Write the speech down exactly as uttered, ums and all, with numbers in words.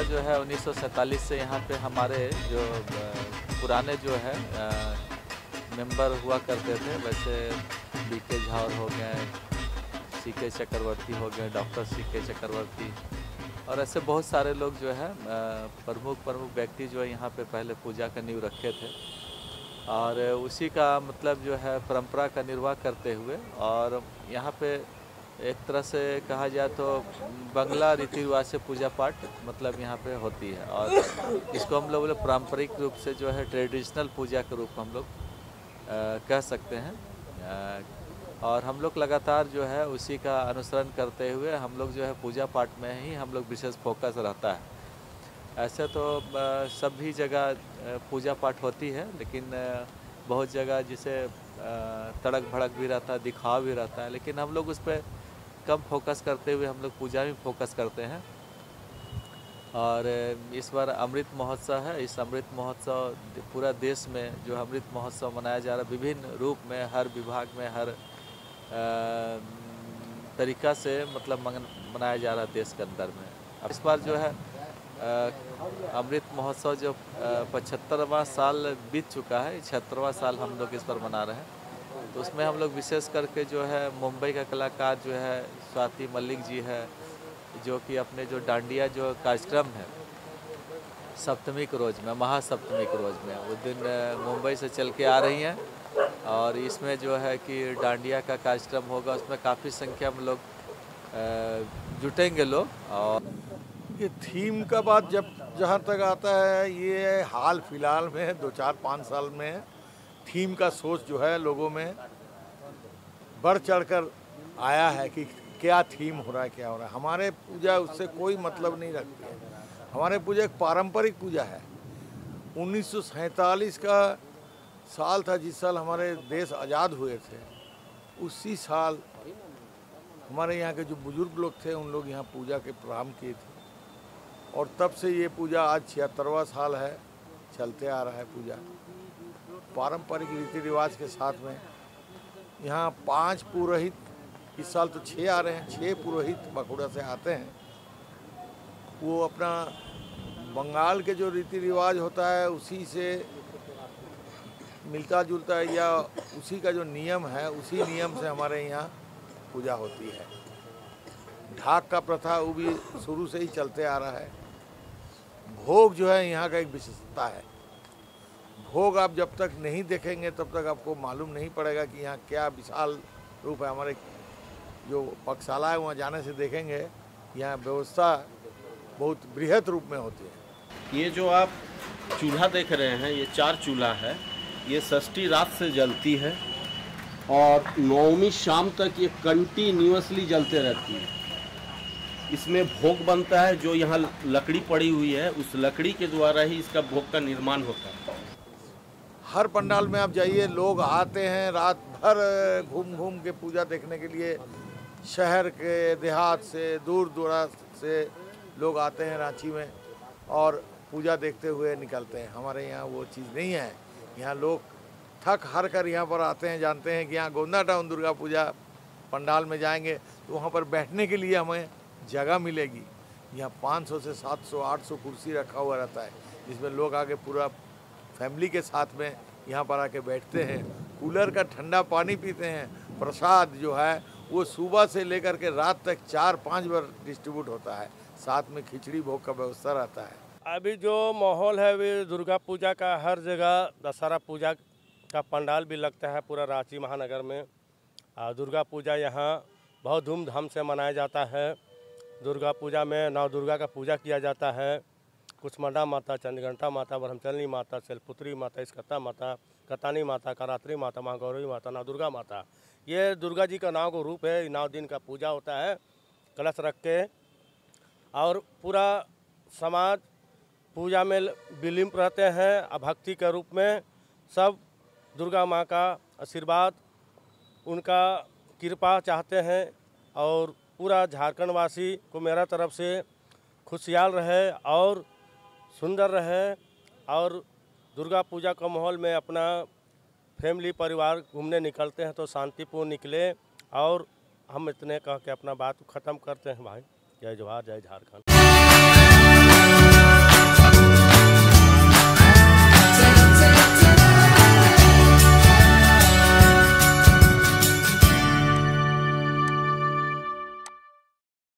जो है उन्नीस सौ सैंतालीस से यहाँ पे हमारे जो पुराने जो है मेंबर हुआ करते थे, वैसे बी के झावर हो गए, सी के चक्रवर्ती हो गए, डॉक्टर सी के चक्रवर्ती और ऐसे बहुत सारे लोग जो है प्रमुख प्रमुख व्यक्ति जो है यहाँ पे पहले पूजा का नींव रखे थे और उसी का मतलब जो है परंपरा का निर्वाह करते हुए और यहाँ पे एक तरह से कहा जाए तो बंगला रीति रिवाज से पूजा पाठ मतलब यहाँ पे होती है और इसको हम लोग पारंपरिक रूप से जो है ट्रेडिशनल पूजा के रूप में हम लोग कह सकते हैं आ, और हम लोग लगातार जो है उसी का अनुसरण करते हुए हम लोग जो है पूजा पाठ में ही हम लोग विशेष फोकस रहता है। ऐसे तो सभी जगह पूजा पाठ होती है, लेकिन बहुत जगह जिसे तड़क भड़क भी रहता है, दिखावा भी रहता है, लेकिन हम लोग उस पर कम फोकस करते हुए हम लोग पूजा में फोकस करते हैं। और इस बार अमृत महोत्सव है। इस अमृत महोत्सव पूरा देश में जो अमृत महोत्सव मनाया जा रहा है, विभिन्न रूप में, हर विभाग में, हर तरीक़ा से मतलब मनाया जा रहा है देश के अंदर में। अब इस बार जो है अमृत महोत्सव जो पचहत्तरवां साल बीत चुका है, छिहत्तरवां साल हम लोग इस पर मना रहे हैं। तो उसमें हम लोग विशेष करके जो है मुंबई का कलाकार जो है स्वाति मलिक जी है, जो कि अपने जो डांडिया जो कार्यक्रम है सप्तमी के रोज़ में, महासप्तमी के रोज़ में, उस दिन मुंबई से चल के आ रही हैं और इसमें जो है कि डांडिया का कार्यक्रम होगा। उसमें काफ़ी संख्या में लोग जुटेंगे लोग। और ये थीम का बात जब जहाँ तक आता है, ये हाल फिलहाल में दो चार पाँच साल में थीम का सोच जो है लोगों में बढ़ चढ़कर आया है कि क्या थीम हो रहा है, क्या हो रहा है। हमारे पूजा उससे कोई मतलब नहीं रखती है। हमारे पूजा एक पारंपरिक पूजा है। उन्नीस सौ सैंतालीस का साल था जिस साल हमारे देश आज़ाद हुए थे। उसी साल हमारे यहाँ के जो बुजुर्ग लोग थे उन लोग यहाँ पूजा के प्रारंभ किए थे और तब से ये पूजा आज छिहत्तरवां साल है, चलते आ रहा है पूजा पारंपरिक रीति रिवाज के साथ में। यहाँ पांच पुरोहित, इस साल तो छः आ रहे हैं, छः पुरोहित बखुड़ा से आते हैं। वो अपना बंगाल के जो रीति रिवाज होता है उसी से मिलता जुलता है, या उसी का जो नियम है उसी नियम से हमारे यहाँ पूजा होती है। ढाक का प्रथा वो भी शुरू से ही चलते आ रहा है। भोग जो है यहाँ का एक विशेषता है। भोग आप जब तक नहीं देखेंगे तब तक आपको मालूम नहीं पड़ेगा कि यहाँ क्या विशाल रूप है। हमारे जो पक्षशाला है वहाँ जाने से देखेंगे यहाँ व्यवस्था बहुत बृहत रूप में होती है। ये जो आप चूल्हा देख रहे हैं, ये चार चूल्हा है। ये षष्ठी रात से जलती है और नौवीं शाम तक ये कंटिन्यूअसली जलते रहती है। इसमें भोग बनता है, जो यहाँ लकड़ी पड़ी हुई है उस लकड़ी के द्वारा ही इसका भोग का निर्माण होता है। हर पंडाल में आप जाइए, लोग आते हैं रात भर घूम घूम के पूजा देखने के लिए। शहर के, देहात से, दूर दूराज से लोग आते हैं रांची में और पूजा देखते हुए निकलते हैं। हमारे यहाँ वो चीज़ नहीं है। यहाँ लोग थक हार कर यहाँ पर आते हैं, जानते हैं कि यहाँ गोंदा टाउन दुर्गा पूजा पंडाल में जाएंगे तो वहाँ पर बैठने के लिए हमें जगह मिलेगी। यहाँ पाँच सौ से सात सौ आठ सौ कुर्सी रखा हुआ रहता है, जिसमें लोग आके पूरा फैमिली के साथ में यहाँ पर आके बैठते हैं, कूलर का ठंडा पानी पीते हैं। प्रसाद जो है वो सुबह से लेकर के रात तक चार पाँच बार डिस्ट्रीब्यूट होता है। साथ में खिचड़ी भोग का व्यवस्था रहता है। अभी जो माहौल है वे दुर्गा पूजा का, हर जगह दशहरा पूजा का पंडाल भी लगता है पूरा रांची महानगर में। दुर्गा पूजा यहाँ बहुत धूमधाम से मनाया जाता है। दुर्गा पूजा में नौ दुर्गा का पूजा किया जाता है। कुष्मांडा माता, चंद्रघंटा माता, ब्रह्मचारिणी माता, शैलपुत्री माता, स्कंदा माता, कतानी माता, करात्री माता, महागौरी माता, नौ दुर्गा माता। ये दुर्गा जी का नौ को रूप है। नौ दिन का पूजा होता है कलश रख के और पूरा समाज पूजा में विलीन रहते हैं। भक्ति के रूप में सब दुर्गा माँ का आशीर्वाद, उनका कृपा चाहते हैं और पूरा झारखंड वासी को मेरा तरफ से खुशहाल रहे और सुंदर रहे और दुर्गा पूजा का माहौल में अपना फैमिली परिवार घूमने निकलते हैं तो शांतिपूर्ण निकले। और हम इतने कह के अपना बात ख़त्म करते हैं भाई। जय जोहार, जय झारखंड।